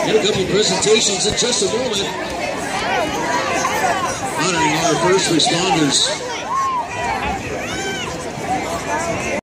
Got a couple presentations in just a moment. Honoring our first responders.